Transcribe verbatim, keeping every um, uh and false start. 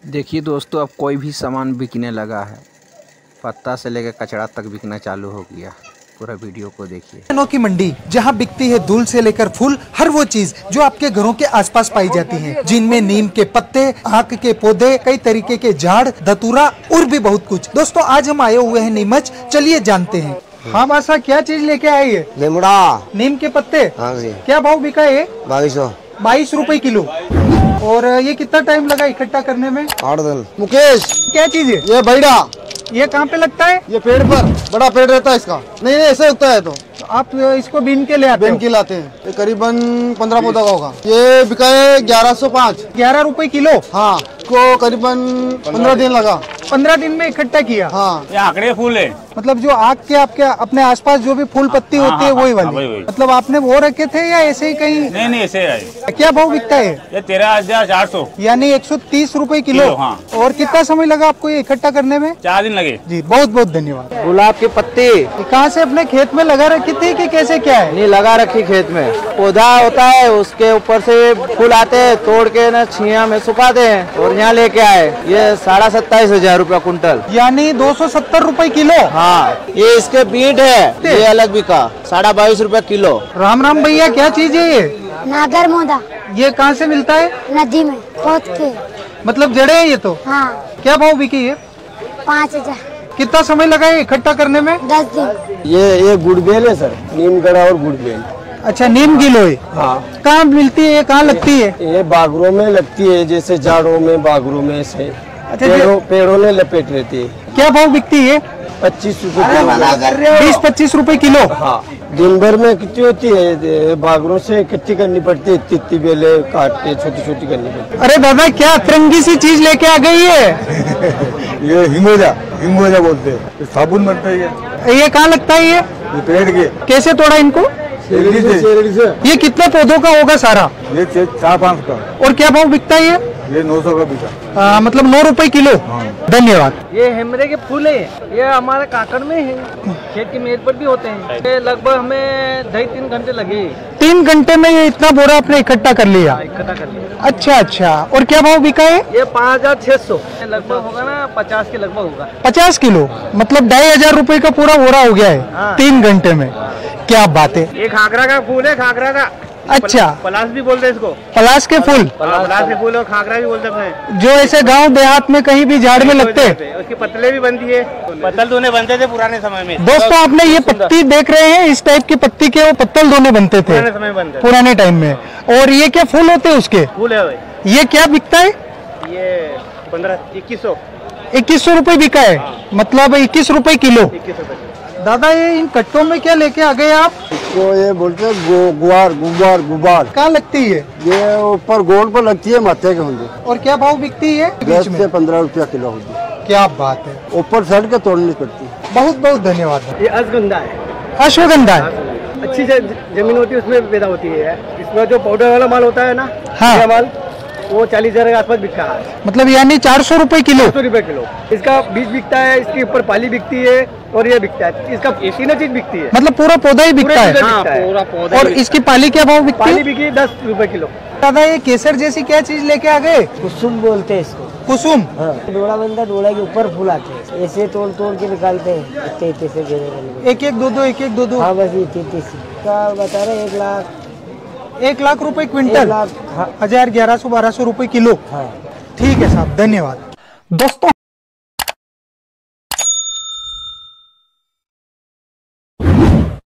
देखिए दोस्तों, अब कोई भी सामान बिकने लगा है। पत्ता से लेकर कचड़ा तक बिकना चालू हो गया। पूरा वीडियो को देखिए। किसानों की मंडी, जहां बिकती है धूल से लेकर फूल, हर वो चीज जो आपके घरों के आसपास पाई जाती है, जिनमें नीम के पत्ते, आक के पौधे, कई तरीके के झाड़, धतूरा और भी बहुत कुछ। दोस्तों आज हम आए हुए हैं नीमच, चलिए जानते हैं। हाँ बासा, क्या चीज लेके आई है? लीमड़ा, नीम के पत्ते। हाँ जी। क्या भाव बिका है? बाईस सौ बाईस रुपए किलो। और ये कितना टाइम लगा इकट्ठा करने में? आठ दिन। मुकेश, क्या चीज है ये बैड़ा, ये? कहाँ पे लगता है? ये पेड़ पर, बड़ा पेड़ रहता है इसका। नहीं नहीं ऐसे उगता है। तो आप इसको बीन के ले आते बेन की लाते हैं। ये करीबन पंद्रह पौधा का होगा। ये बिका है ग्यारह सौ पाँच। ग्यारह रुपए किलो। हाँ, को करीबन पंद्रह दिन लगा। पंद्रह दिन में इकट्ठा किया। हाँ, ये आंकड़े फूल है। मतलब जो आग के आपके अपने आसपास जो भी फूल पत्ती हाँ, होती है हाँ, वही हाँ, वाली। वही, वही। मतलब आपने वो रखे थे या ऐसे ही कहीं? नहीं नहीं ऐसे है। क्या भाव बिकता है? ये तेरह हजार चार सौ यानी एक सौ तीस रुपए किलो। किलो, हाँ। और कितना समय लगा आपको ये इकट्ठा करने में? चार दिन लगे। जी बहुत बहुत धन्यवाद। गुलाब के पत्ते कहाँ से अपने खेत में लगा रखी थी कि कैसे, क्या है? नहीं लगा रखी खेत में। पौधा होता है, उसके ऊपर से फूल आते हैं, तोड़ के ना छिया में सुखाते हैं और यहाँ लेके आए। ये साढ़े सत्ताईस हजार रूपया कुंटल, यानी दो सौ सत्तर रुपए किलो। हाँ। ये इसके बीट है, ये अलग बिका साढ़े बाईस रूपया किलो। राम राम भैया, क्या चीज है ये? नागर मोदा, ये कहाँ से मिलता है? नदी में खोद के। मतलब जड़े है ये तो? हाँ, क्या भाव बिकी है? पाँच हजार। कितना समय लगा है इकट्ठा करने में? दस दिन। ये ये गुड़बेल है सर, नीम गड़ा और गुड़बेल। अच्छा, नीम गिलो है। हाँ। कहाँ मिलती है ये, कहाँ लगती है? ये बागरों में लगती है, जैसे झाड़ों में, बागरों में से। अच्छा, पेड़ों पेड़ों में लपेट रहती है। क्या भाव बिकती है? पच्चीस रूपए बीस पच्चीस रुपए किलो। हाँ। दिन भर में कितनी होती है? बागरों से इकट्ठी करनी पड़ती है, इतनी इतनी बेले काट के छोटी छोटी करनी पड़ती है। अरे दादा, क्या अतरंगी सी चीज लेके आ गई है? ये हिंगोजा, हिंगोजा बोलते हैं। ये साबुन बनता है। ये ये कहाँ लगता है ये? ये पेड़ के कैसे तोड़ा इनको? शेरडी से, शेरडी से। ये कितने पौधों का होगा सारा? ये चे- चार पाँच का। और क्या भाव बिकता है ये? ये नौ सौ का बिका। आ, मतलब नौ रुपए किलो। धन्यवाद। ये हेमरे के फूल है, ये हमारे काकड़ में है, खेत की मेज पर भी होते हैं। ये लगभग हमें ढाई तीन घंटे लगे तीन घंटे में ये इतना बोरा आपने इकट्ठा कर लिया? इकट्ठा कर लिया। अच्छा अच्छा। और क्या भाव बिका है? ये पाँच हजार छह सौ लगभग होगा ना, पचास के लगभग होगा। पचास किलो, मतलब ढाई हजार रुपए का पूरा बोरा हो गया है। हाँ। तीन घंटे में। क्या बात है। ये खाकरा का फूल है, खाकरा का। अच्छा, पलास भी बोलते हैं इसको। पलाश के फूल, पलास के फूल और खाकरा भी बोलते हैं। जो ऐसे गांव देहात में कहीं भी झाड़ में लगते हैं। उसकी पतले भी बनती है, पत्तल दोने बनते थे पुराने समय में। दोस्तों आपने ये पत्ती देख रहे हैं, इस टाइप की पत्ती के वो पत्तल दोने बनते थे पुराने समय में बनते थे। पुराने टाइम में। और ये क्या फूल होते हैं उसके? फूल है भाई। ये क्या बिकता है? ये पंद्रह इक्कीस सौ इक्कीस सौ रुपए बिका है, मतलब इक्कीस रुपए किलो। इक्कीस सौ दादा, ये इन कट्टों में क्या लेके आ गए आप? तो ये बोलते हैं गु, गुआर गुबार गुबार। कहाँ लगती है ये ऊपर गोल पर लगती है, माथे के होंगे। और क्या भाव बिकती है? दस बीच से में। पंद्रह रुपया किलो होगी। क्या बात है, ऊपर सड़ के तोड़नी पड़ती है। बहुत बहुत धन्यवाद। ये अश्वगंधा है, अश्वगंधा है। अच्छी ज- जमीन होती है उसमें पैदा होती है। इसमें जो पाउडर वाला माल होता है ना, हाँ। ये माल वो चालीस हजार के आसपास बिकता है। मतलब यानी चार सौ रुपए किलो। सौ रुपए किलो। इसका बीज बिकता है, इसके ऊपर पाली बिकती है और ये बिकता है। इसका तीनों चीज बिकती है। मतलब पूरा पौधा ही बिकता है। हाँ, पूरा पौधा। और इसकी पाली क्या भाव बिकती पाली है? बिकी दस रुपए किलो। दादा, ये केसर जैसी क्या चीज लेके आ गए? कुसुम बोलते हैं इसको। कुसुम। डोला बनता, डोला के ऊपर फूल आते हैं, ऐसे तोड़ तोड़ के निकालते हैं, इतने इतने से घेरे वाले। एक एक दो दो, एक एक दो दो। हाँ बस इतने इतने से। का बता रहे एक लाख एक लाख रुपए एक क्विंटल। लाख हाँ। हजार ग्यारह सौ बारह सौ रुपए किलो। हाँ। ठीक है साहब, धन्यवाद। दोस्तों